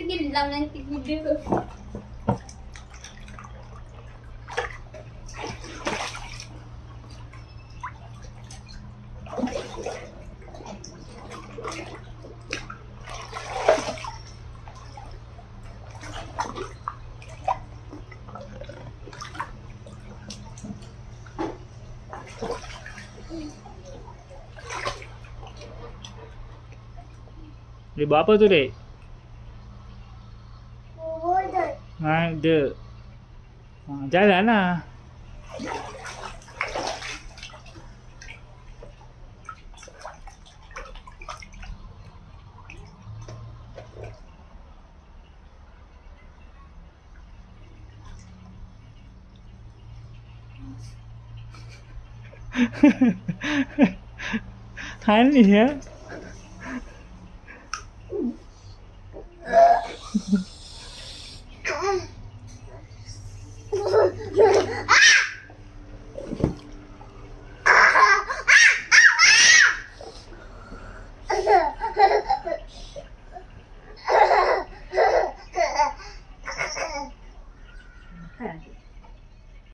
tenggelam nanti tidur. Dia buat apa tu, Dek? Bodoh. Ada. Jalan lah. Honey ya.